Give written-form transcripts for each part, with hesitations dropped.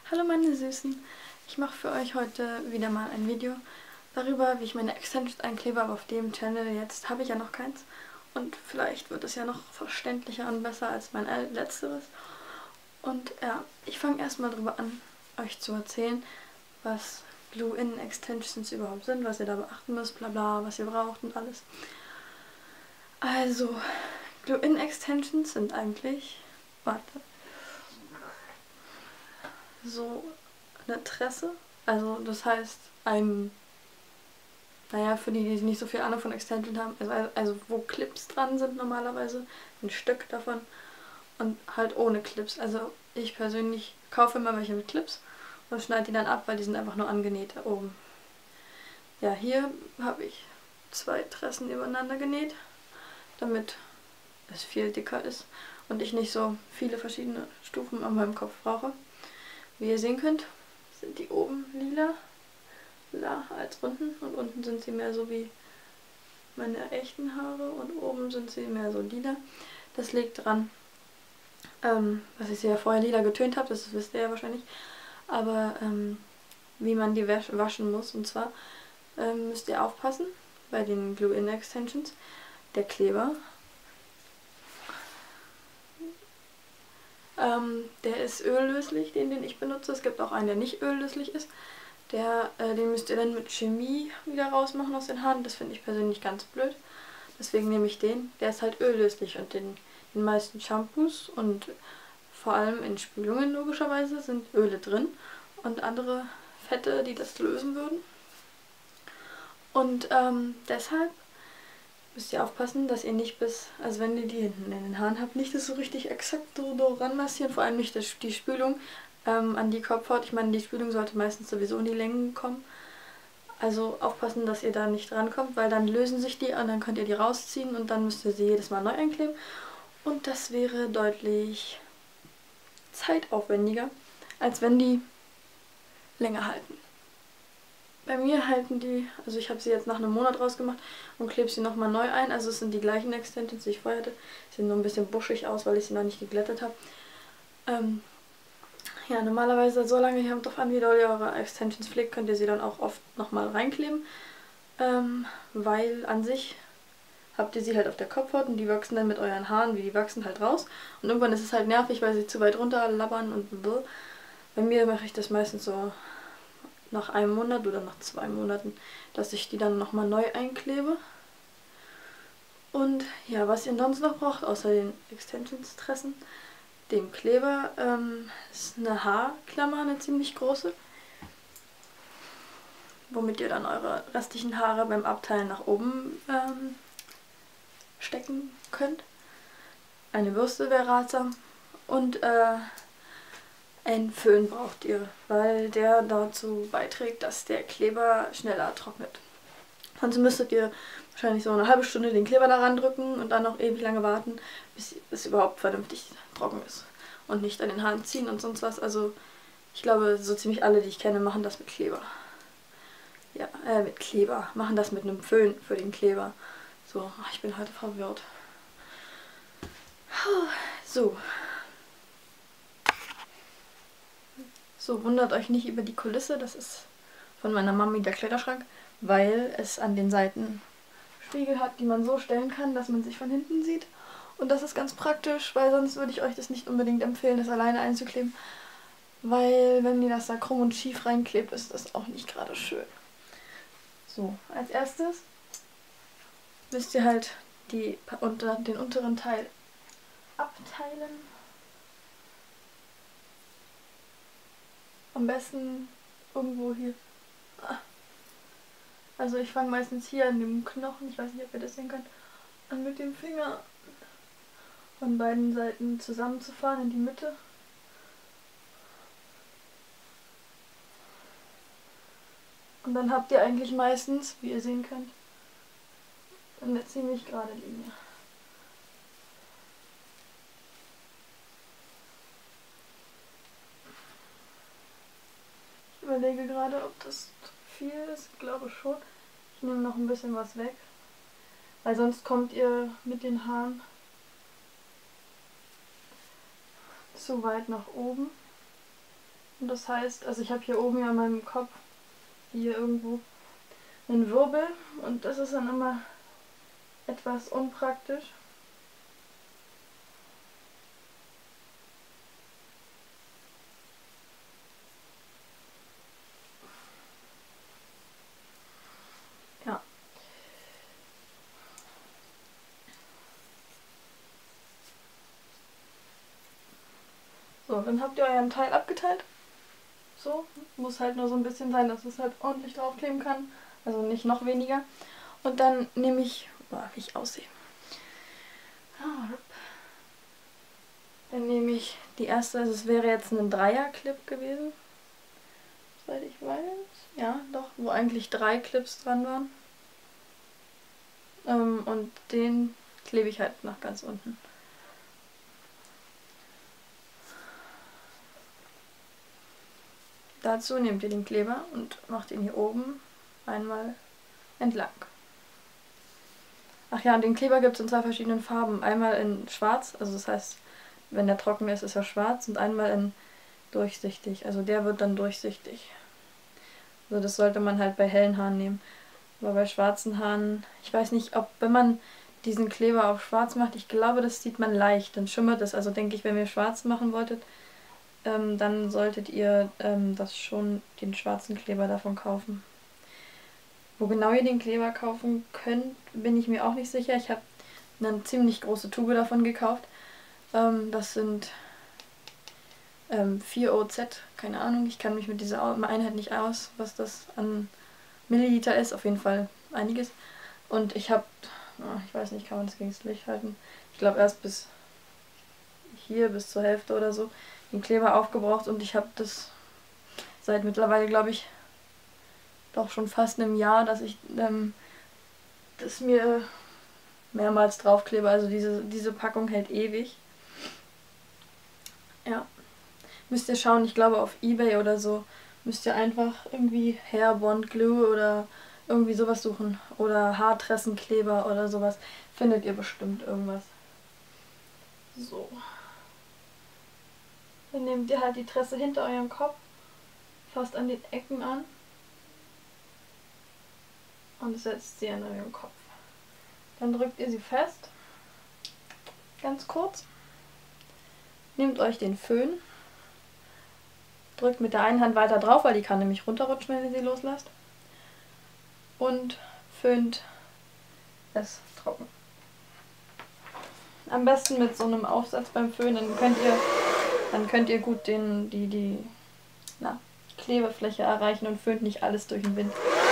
Hallo meine Süßen, ich mache für euch heute wieder mal ein Video darüber, wie ich meine Extensions einklebe, aber auf dem Channel jetzt habe ich ja noch keins und vielleicht wird es ja noch verständlicher und besser als mein letzteres. Und ja, ich fange erstmal darüber an, euch zu erzählen, was Glue-In-Extensions überhaupt sind, was ihr da beachten müsst, bla bla, was ihr braucht und alles. Also, Glue-In-Extensions sind eigentlich, warte, so eine Tresse. Also das heißt naja, für die, die nicht so viel Ahnung von Extension haben, also wo Clips dran sind normalerweise, ein Stück davon und halt ohne Clips. Also ich persönlich kaufe immer welche mit Clips und schneide die dann ab, weil die sind einfach nur angenäht da oben. Ja, hier habe ich 2 Tressen übereinander genäht, damit es viel dicker ist und ich nicht so viele verschiedene Stufen an meinem Kopf brauche. Wie ihr sehen könnt, sind die oben lila als unten und unten sind sie mehr so wie meine echten Haare und oben sind sie mehr so lila. Das liegt dran, dass ich sie ja vorher lila getönt habe, das wisst ihr ja wahrscheinlich, aber wie man die waschen muss. Und zwar müsst ihr aufpassen bei den Glue-In-Extensions, der Kleber, der ist öllöslich, den ich benutze. Es gibt auch einen, der nicht öllöslich ist. Den müsst ihr dann mit Chemie wieder rausmachen aus den Haaren. Das finde ich persönlich ganz blöd. Deswegen nehme ich den. Der ist halt öllöslich und in den meisten Shampoos und vor allem in Spülungen logischerweise sind Öle drin und andere Fette, die das lösen würden. Und deshalb müsst ihr aufpassen, dass ihr nicht also wenn ihr die hinten in den Haaren habt, nicht das so richtig exakt so ranmassieren, vor allem nicht die Spülung an die Kopfhaut. Ich meine, die Spülung sollte meistens sowieso in die Längen kommen. Also aufpassen, dass ihr da nicht rankommt, weil dann lösen sich die und dann könnt ihr die rausziehen und dann müsst ihr sie jedes Mal neu einkleben. Und das wäre deutlich zeitaufwendiger, als wenn die länger halten. Bei mir halten die, also ich habe sie jetzt nach einem Monat rausgemacht und klebe sie nochmal neu ein. Also es sind die gleichen Extensions, die ich vorher hatte. Sie sehen nur ein bisschen buschig aus, weil ich sie noch nicht geglättet habe. Ja, normalerweise, solange ihr drauf an, wie doll ihr eure Extensions pflegt, könnt ihr sie dann auch oft nochmal reinkleben. Weil an sich habt ihr sie halt auf der Kopfhaut und die wachsen dann mit euren Haaren, wie die wachsen, halt raus. Und irgendwann ist es halt nervig, weil sie zu weit runter labbern und blablabla. Bei mir mache ich das meistens so nach einem Monat oder nach 2 Monaten, dass ich die dann nochmal neu einklebe. Und ja, was ihr sonst noch braucht, außer den Extensions-Tressen, dem Kleber, ist eine Haarklammer, eine ziemlich große, womit ihr dann eure restlichen Haare beim Abteilen nach oben stecken könnt. Eine Bürste wäre ratsam und einen Föhn braucht ihr, weil der dazu beiträgt, dass der Kleber schneller trocknet. Sonst müsstet ihr wahrscheinlich so eine halbe Stunde den Kleber daran drücken und dann noch ewig lange warten, bis es überhaupt vernünftig trocken ist. Und nicht an den Haaren ziehen und sonst was. Also ich glaube, so ziemlich alle, die ich kenne, machen das mit Kleber. Ja, mit Kleber. Machen das mit einem Föhn für den Kleber. So, ich bin heute verwirrt. So. So, wundert euch nicht über die Kulisse. Das ist von meiner Mami der Kleiderschrank, weil es an den Seiten Spiegel hat, die man so stellen kann, dass man sich von hinten sieht. Und das ist ganz praktisch, weil sonst würde ich euch das nicht unbedingt empfehlen, das alleine einzukleben. Weil wenn ihr das da krumm und schief reinklebt, ist das auch nicht gerade schön. So, als erstes müsst ihr halt den unteren Teil abteilen. Am besten irgendwo hier. Also ich fange meistens hier an dem Knochen, ich weiß nicht, ob ihr das sehen könnt, an mit dem Finger von beiden Seiten zusammenzufahren in die Mitte. Und dann habt ihr eigentlich meistens, wie ihr sehen könnt, eine ziemlich gerade Linie. Ich überlege gerade, ob das zu viel ist. Ich glaube schon. Ich nehme noch ein bisschen was weg. Weil sonst kommt ihr mit den Haaren zu weit nach oben. Und das heißt, also ich habe hier oben ja an meinem Kopf hier irgendwo einen Wirbel und das ist dann immer etwas unpraktisch. Ja. So, dann habt ihr euren Teil abgeteilt. So, muss halt nur so ein bisschen sein, dass es halt ordentlich draufkleben kann. Also nicht noch weniger. Und dann nehme ich, wie ich aussehe. Dann nehme ich die erste, also es wäre jetzt ein Dreier-Clip gewesen. Soweit ich weiß. Ja, doch, wo eigentlich 3 Clips dran waren. Und den klebe ich halt nach ganz unten. Dazu nehmt ihr den Kleber und macht ihn hier oben einmal entlang. Ach ja, und den Kleber gibt es in 2 verschiedenen Farben. Einmal in schwarz, also das heißt, wenn der trocken ist, ist er schwarz, und einmal in durchsichtig. Also der wird dann durchsichtig. Also das sollte man halt bei hellen Haaren nehmen. Aber bei schwarzen Haaren, ich weiß nicht, ob, wenn man diesen Kleber auf schwarz macht, ich glaube, das sieht man leicht, dann schimmert es. Also denke ich, wenn ihr schwarz machen wolltet, dann solltet ihr das schon, den schwarzen Kleber davon kaufen. Wo genau ihr den Kleber kaufen könnt, bin ich mir auch nicht sicher. Ich habe eine ziemlich große Tube davon gekauft. Das sind 4 OZ, keine Ahnung. Ich kann mich mit dieser Einheit nicht aus, was das an Milliliter ist. Auf jeden Fall einiges. Und ich habe, ich weiß nicht, kann man das gegen das Licht halten? Ich glaube erst bis hier, bis zur Hälfte oder so, den Kleber aufgebraucht. Und ich habe das seit mittlerweile, glaube ich, doch schon fast einem Jahr, dass ich das mir mehrmals draufklebe. Also diese Packung hält ewig. Ja. Müsst ihr schauen, ich glaube auf eBay oder so, müsst ihr einfach irgendwie Hair Bond Glue oder irgendwie sowas suchen. Oder Haartressenkleber oder sowas. Findet ihr bestimmt irgendwas. So. Dann nehmt ihr halt die Tresse hinter eurem Kopf, fasst an den Ecken an und setzt sie an eurem Kopf. Dann drückt ihr sie fest, ganz kurz. Nehmt euch den Föhn, drückt mit der einen Hand weiter drauf, weil die kann nämlich runterrutschen, wenn ihr sie loslasst. Und föhnt es trocken. Am besten mit so einem Aufsatz beim Föhnen, dann könnt ihr gut die Klebefläche erreichen und föhnt nicht alles durch den Wind.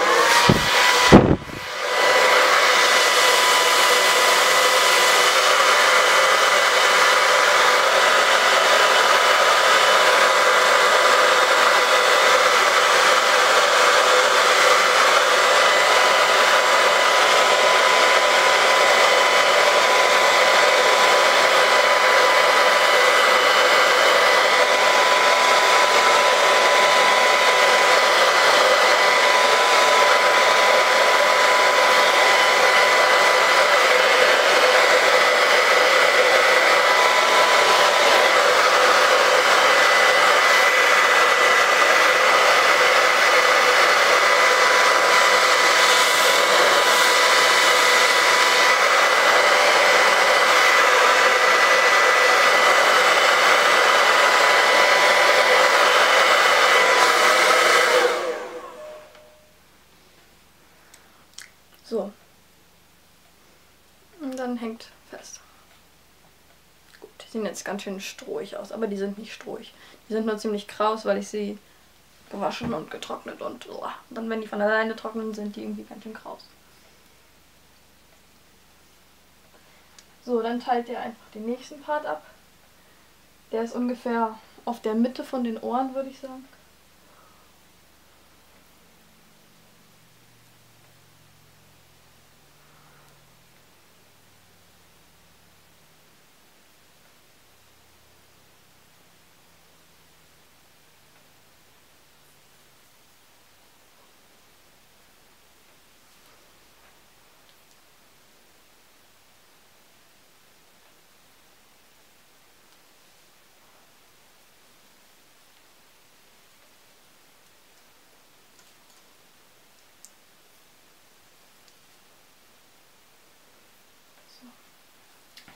So. Und dann hängt fest. Gut, die sehen jetzt ganz schön strohig aus, aber die sind nicht strohig. Die sind nur ziemlich kraus, weil ich sie gewaschen und getrocknet und dann, wenn die von alleine trocknen, sind die irgendwie ganz schön kraus. So, dann teilt ihr einfach den nächsten Part ab. Der ist ungefähr auf der Mitte von den Ohren, würde ich sagen.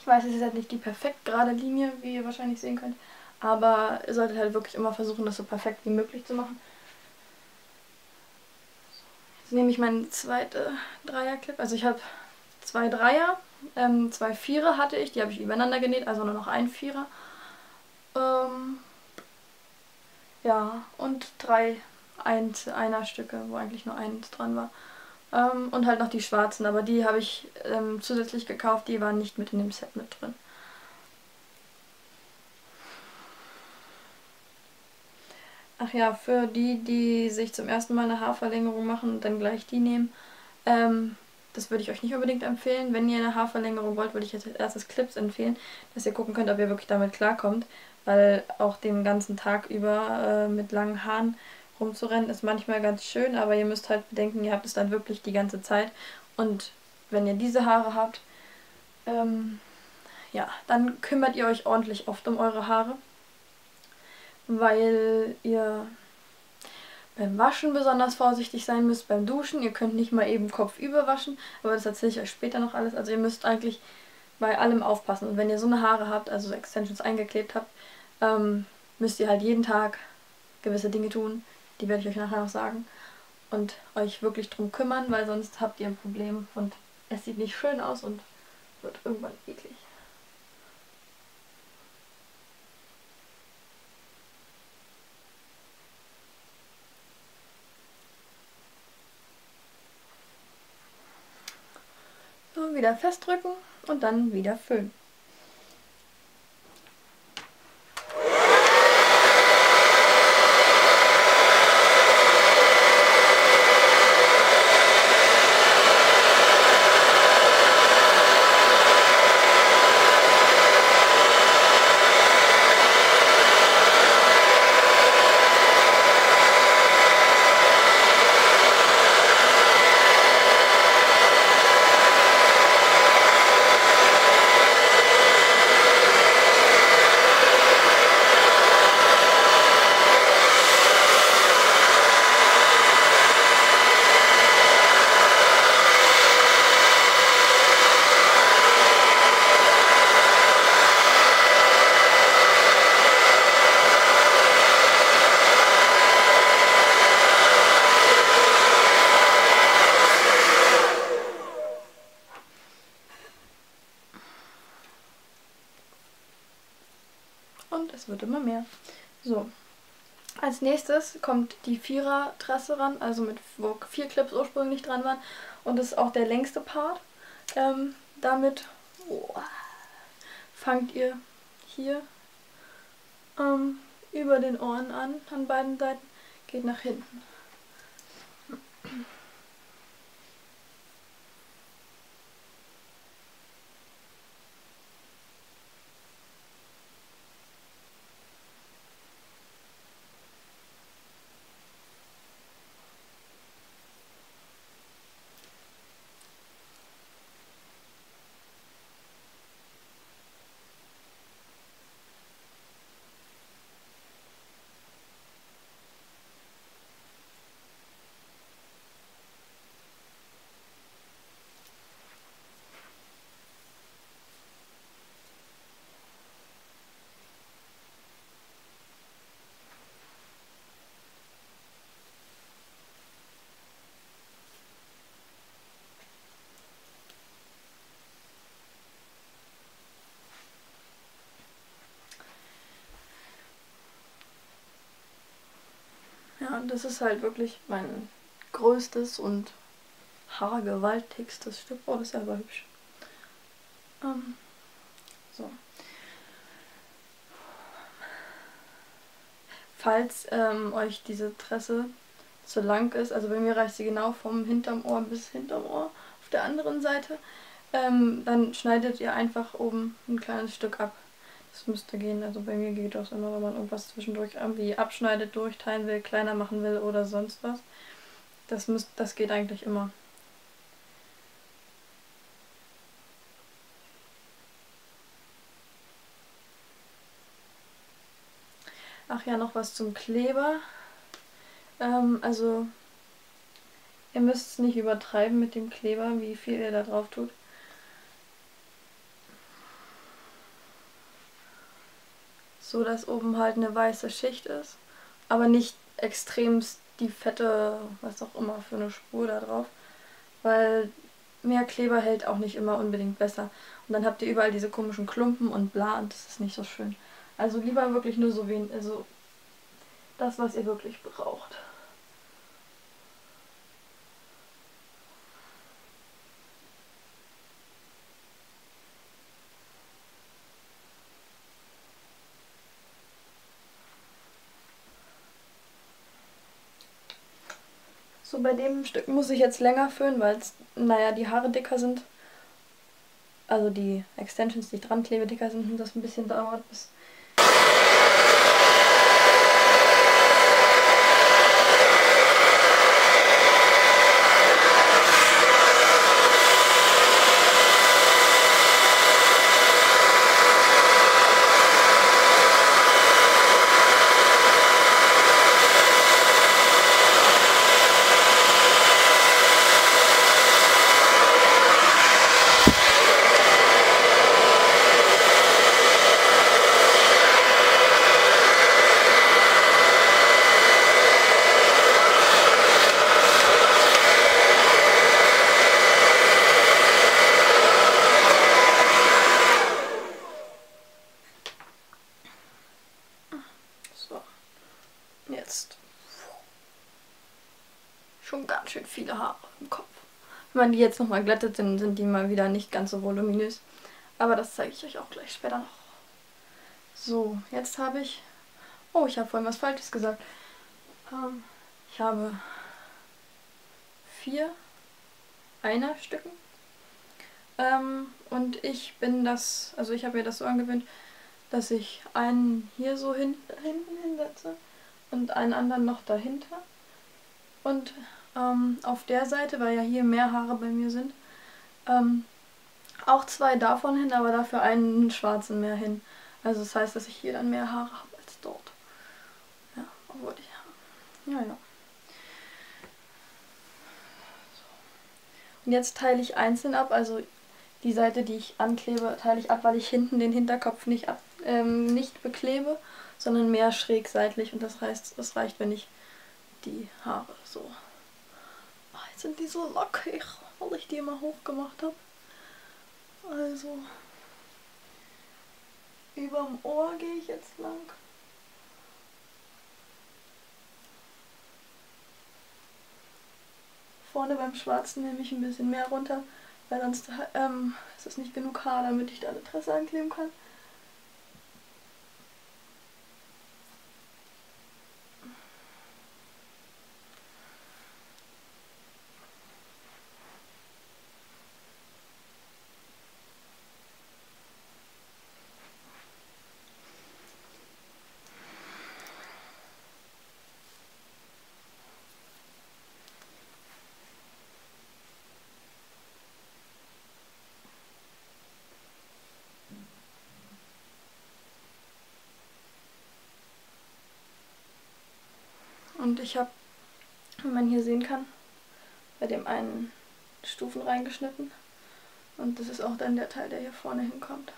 weiß, es ist halt nicht die perfekt gerade Linie, wie ihr wahrscheinlich sehen könnt. Aber ihr solltet halt wirklich immer versuchen, das so perfekt wie möglich zu machen. Jetzt nehme ich meinen zweiten Dreierclip. Also ich habe 2 Dreier, 2 Vierer hatte ich. Die habe ich übereinander genäht, also nur noch ein Vierer. Ja, und 3 Einer-Stücke, wo eigentlich nur eins dran war. Und halt noch die schwarzen, aber die habe ich zusätzlich gekauft, die waren nicht mit in dem Set mit drin. Ach ja, für die, die sich zum ersten Mal eine Haarverlängerung machen und dann gleich die nehmen, das würde ich euch nicht unbedingt empfehlen. Wenn ihr eine Haarverlängerung wollt, würde ich jetzt als erstes Clips empfehlen, dass ihr gucken könnt, ob ihr wirklich damit klarkommt, weil auch den ganzen Tag über mit langen Haaren rumzurennen ist manchmal ganz schön, aber ihr müsst halt bedenken, ihr habt es dann wirklich die ganze Zeit und wenn ihr diese Haare habt, ja, dann kümmert ihr euch ordentlich oft um eure Haare, weil ihr beim Waschen besonders vorsichtig sein müsst, beim Duschen. Ihr könnt nicht mal eben kopfüber waschen, aber das erzähle ich euch später noch alles. Also ihr müsst eigentlich bei allem aufpassen. Und wenn ihr so eine Haare habt, also so Extensions eingeklebt habt, müsst ihr halt jeden Tag gewisse Dinge tun. Die werde ich euch nachher noch sagen. Und euch wirklich drum kümmern, weil sonst habt ihr ein Problem und es sieht nicht schön aus und wird irgendwann eklig. So, wieder festdrücken und dann wieder föhnen. Und es wird immer mehr. So. Als nächstes kommt die Vierer-Trasse ran, also wo 4 Clips ursprünglich dran waren. Und das ist auch der längste Part. Damit fangt ihr hier über den Ohren an beiden Seiten, geht nach hinten. Ja, und das ist halt wirklich mein größtes und haargewaltigstes Stück. Oh, das ist aber hübsch. So. Falls euch diese Tresse zu lang ist, also bei mir reicht sie genau vom hinterm Ohr bis hinterm Ohr auf der anderen Seite, dann schneidet ihr einfach oben ein kleines Stück ab. Das müsste gehen, also bei mir geht das immer, wenn man irgendwas zwischendurch irgendwie abschneidet, durchteilen will, kleiner machen will oder sonst was. Das geht eigentlich immer. Ach ja, noch was zum Kleber. Also ihr müsst es nicht übertreiben mit dem Kleber, wie viel ihr da drauf tut. so dass oben halt eine weiße Schicht ist, aber nicht extremst die fette, was auch immer für eine Spur da drauf, weil mehr Kleber hält auch nicht immer unbedingt besser. Und dann habt ihr überall diese komischen Klumpen und bla und das ist nicht so schön. Also lieber wirklich nur so wenig, also das, was ihr wirklich braucht. So, bei dem Stück muss ich jetzt länger föhnen, weil es, naja, die Haare dicker sind. Also die Extensions, die ich dran klebe, dicker sind und das ein bisschen dauert, bis... So, jetzt schon ganz schön viele Haare im Kopf. Wenn man die jetzt nochmal glättet, dann sind die mal wieder nicht ganz so voluminös. Aber das zeige ich euch auch gleich später noch. So, jetzt habe ich... Oh, ich habe vorhin was Falsches gesagt. Ich habe 4 Einer-Stücken. Und ich bin das... Also ich habe mir das so angewöhnt, dass ich einen hier so hinten hinsetze und einen anderen noch dahinter. Und auf der Seite, weil ja hier mehr Haare bei mir sind, auch 2 davon hin, aber dafür einen schwarzen mehr hin. Also das heißt, dass ich hier dann mehr Haare habe als dort. Ja, obwohl ich... Ja, ja. Und jetzt teile ich einzeln ab, also die Seite, die ich anklebe, teile ich ab, weil ich hinten den Hinterkopf nicht beklebe, sondern mehr schräg seitlich. Und das heißt, es reicht, wenn ich die Haare so... Oh, jetzt sind die so lockig, weil ich die immer hoch gemacht habe. Also, überm Ohr gehe ich jetzt lang. Vorne beim Schwarzen nehme ich ein bisschen mehr runter, weil sonst ist es nicht genug Haar, damit ich da eine Tresse ankleben kann. Und ich habe, wie man hier sehen kann, bei dem einen Stufen reingeschnitten. Und das ist auch dann der Teil, der hier vorne hinkommt.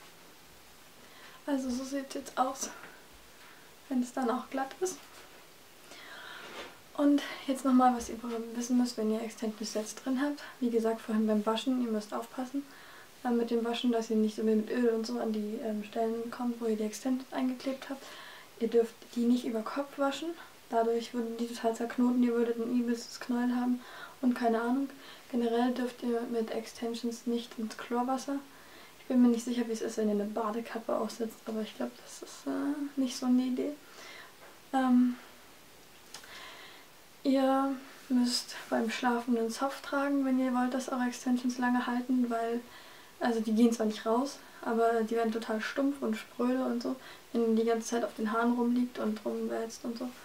Also so sieht es jetzt aus, wenn es dann auch glatt ist. Und jetzt nochmal, was ihr wissen müsst, wenn ihr Extension Sets drin habt. Wie gesagt, vorhin beim Waschen, ihr müsst aufpassen mit dem Waschen, dass ihr nicht so mit Öl und so an die Stellen kommt, wo ihr die Extensions eingeklebt habt. Ihr dürft die nicht über Kopf waschen, dadurch würden die total zerknoten, ihr würdet ein übelstes Knäuel haben und keine Ahnung. Generell dürft ihr mit Extensions nicht ins Chlorwasser. Ich bin mir nicht sicher, wie es ist, wenn ihr eine Badekappe aufsetzt, aber ich glaube, das ist nicht so eine Idee. Ihr müsst beim Schlafen einen Zopf tragen, wenn ihr wollt, dass eure Extensions lange halten, weil, also die gehen zwar nicht raus, aber die werden total stumpf und spröde und so, wenn ihr die ganze Zeit auf den Haaren rumliegt und rumwälzt und so.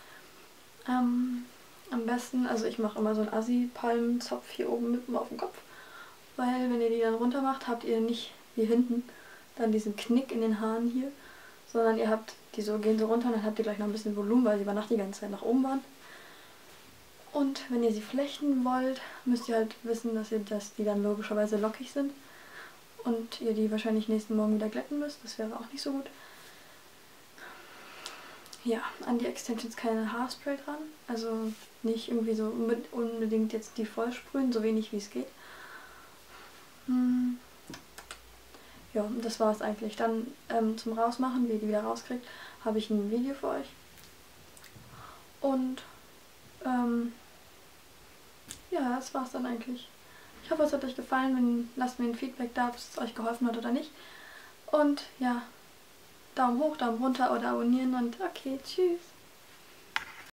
Am besten, also ich mache immer so einen Assi-Palmenzopf hier oben mitten auf dem Kopf, weil wenn ihr die dann runter macht, habt ihr nicht wie hinten dann diesen Knick in den Haaren hier, sondern ihr habt die so, gehen so runter und dann habt ihr gleich noch ein bisschen Volumen, weil sie über Nacht die ganze Zeit nach oben waren. Und wenn ihr sie flechten wollt, müsst ihr halt wissen, dass die dann logischerweise lockig sind und ihr die wahrscheinlich nächsten Morgen wieder glätten müsst. Das wäre auch nicht so gut. Ja, an die Extensions kein Haarspray dran, also nicht irgendwie so unbedingt jetzt die voll sprühen, so wenig wie es geht. Ja, das war es eigentlich. Dann zum Rausmachen, wie ihr die wieder rauskriegt, habe ich ein Video für euch. Und ja, das war's dann eigentlich. Ich hoffe, es hat euch gefallen. Lasst mir ein Feedback da, ob es euch geholfen hat oder nicht. Und ja, Daumen hoch, Daumen runter oder abonnieren und okay, tschüss.